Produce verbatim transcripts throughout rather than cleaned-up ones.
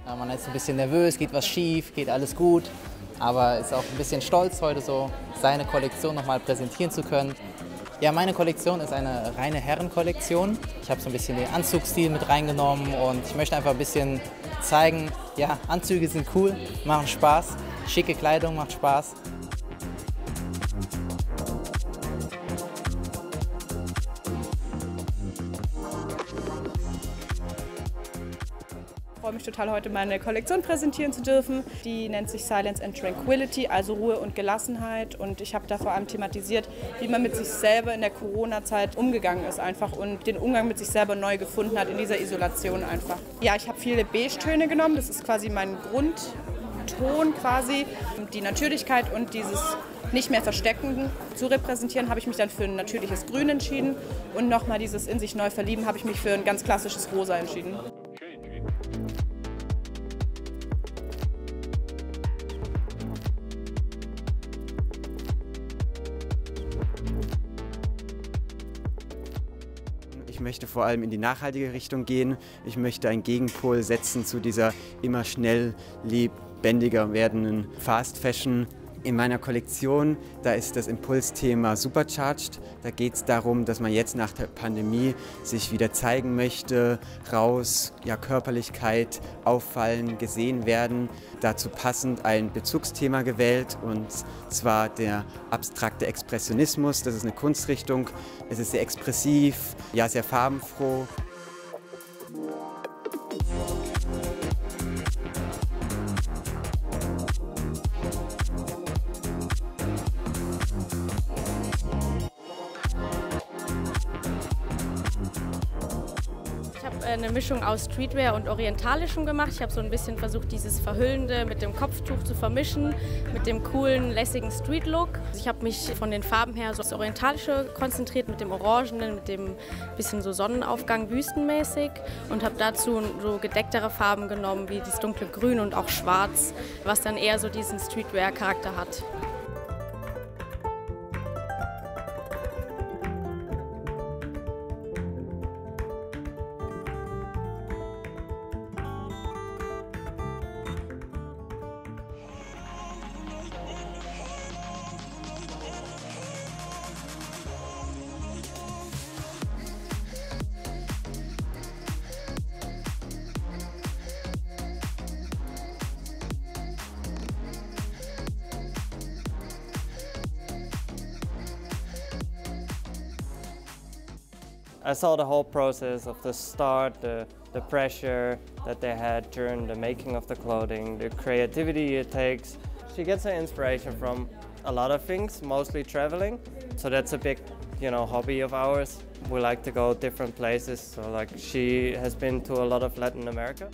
Ja, man ist ein bisschen nervös, geht was schief, geht alles gut, aber ist auch ein bisschen stolz, heute so seine Kollektion nochmal präsentieren zu können. Ja, meine Kollektion ist eine reine Herrenkollektion. Ich habe so ein bisschen den Anzugsstil mit reingenommen und ich möchte einfach ein bisschen zeigen, ja, Anzüge sind cool, machen Spaß, schicke Kleidung macht Spaß. Ich freue mich total, heute meine Kollektion präsentieren zu dürfen. Die nennt sich Silence and Tranquility, also Ruhe und Gelassenheit. Und ich habe da vor allem thematisiert, wie man mit sich selber in der Corona-Zeit umgegangen ist einfach und den Umgang mit sich selber neu gefunden hat in dieser Isolation einfach. Ja, ich habe viele Beige-Töne genommen, das ist quasi mein Grundton quasi. Die Natürlichkeit und dieses nicht mehr Verstecken zu repräsentieren, habe ich mich dann für ein natürliches Grün entschieden. Und nochmal dieses in sich neu verlieben, habe ich mich für ein ganz klassisches Rosa entschieden. Ich möchte vor allem in die nachhaltige Richtung gehen. Ich möchte einen Gegenpol setzen zu dieser immer schnell lebendiger werdenden Fast Fashion. In meiner Kollektion, da ist das Impulsthema Supercharged. Da geht es darum, dass man jetzt nach der Pandemie sich wieder zeigen möchte, raus, ja, Körperlichkeit, auffallen, gesehen werden. Dazu passend ein Bezugsthema gewählt, und zwar der abstrakte Expressionismus. Das ist eine Kunstrichtung. Es ist sehr expressiv, ja, sehr farbenfroh. Ich habe eine Mischung aus Streetwear und Orientalischem gemacht. Ich habe so ein bisschen versucht, dieses Verhüllende mit dem Kopftuch zu vermischen, mit dem coolen, lässigen Street-Look. Ich habe mich von den Farben her so aufs Orientalische konzentriert, mit dem Orangenen, mit dem bisschen so Sonnenaufgang, wüstenmäßig, und habe dazu so gedecktere Farben genommen, wie das dunkle Grün und auch Schwarz, was dann eher so diesen Streetwear-Charakter hat. I saw the whole process of the start, the, the pressure that they had during the making of the clothing, the creativity it takes. She gets her inspiration from a lot of things, mostly traveling. So that's a big, you know, hobby of ours. We like to go different places. So like she has been to a lot of Latin America.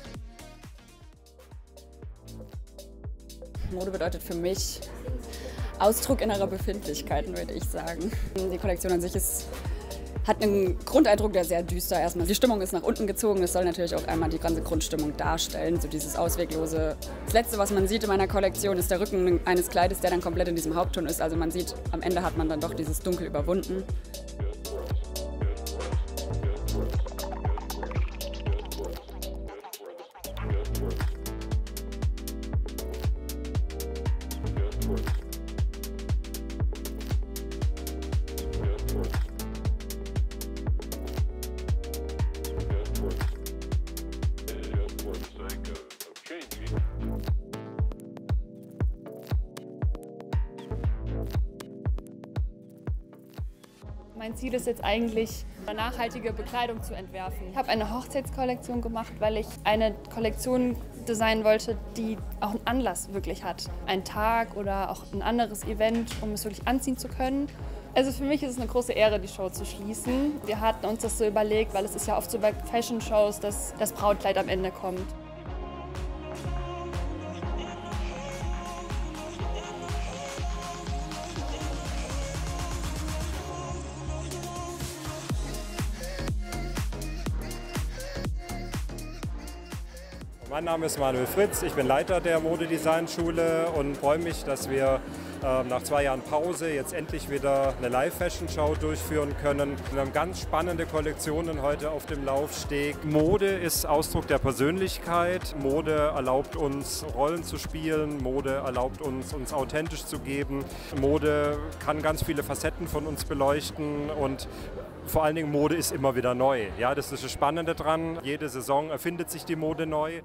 Mode bedeutet für mich Ausdruck innerer Befindlichkeiten, würde ich sagen. Die Kollektion an sich ist, hat einen Grundeindruck, der sehr düster erstmal. Die Stimmung ist nach unten gezogen, das soll natürlich auch einmal die ganze Grundstimmung darstellen, so dieses Ausweglose. Das Letzte, was man sieht in meiner Kollektion, ist der Rücken eines Kleides, der dann komplett in diesem Hauptton ist. Also man sieht, am Ende hat man dann doch dieses Dunkel überwunden. Mein Ziel ist jetzt eigentlich, eine nachhaltige Bekleidung zu entwerfen. Ich habe eine Hochzeitskollektion gemacht, weil ich eine Kollektion designen wollte, die auch einen Anlass wirklich hat. Ein Tag oder auch ein anderes Event, um es wirklich anziehen zu können. Also für mich ist es eine große Ehre, die Show zu schließen. Wir hatten uns das so überlegt, weil es ist ja oft so bei Fashion-Shows, dass das Brautkleid am Ende kommt. Mein Name ist Manuel Fritz, ich bin Leiter der Modedesign-Schule und freue mich, dass wir äh, nach zwei Jahren Pause jetzt endlich wieder eine Live-Fashion-Show durchführen können. Wir haben ganz spannende Kollektionen heute auf dem Laufsteg. Mode ist Ausdruck der Persönlichkeit, Mode erlaubt uns Rollen zu spielen, Mode erlaubt uns, uns authentisch zu geben. Mode kann ganz viele Facetten von uns beleuchten und vor allen Dingen Mode ist immer wieder neu. Ja, das ist das Spannende dran. Jede Saison erfindet sich die Mode neu.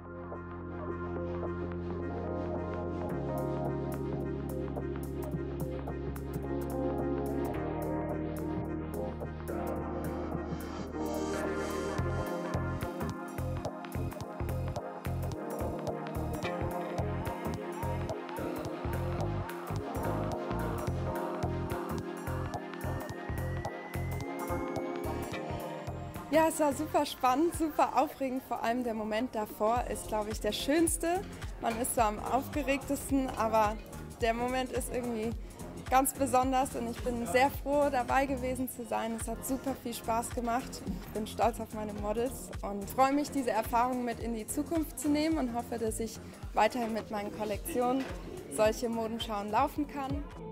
Ja, es war super spannend, super aufregend. Vor allem der Moment davor ist, glaube ich, der schönste. Man ist so am aufgeregtesten, aber der Moment ist irgendwie ganz besonders und ich bin sehr froh, dabei gewesen zu sein. Es hat super viel Spaß gemacht. Ich bin stolz auf meine Models und freue mich, diese Erfahrung mit in die Zukunft zu nehmen und hoffe, dass ich weiterhin mit meinen Kollektionen solche Modenschauen laufen kann.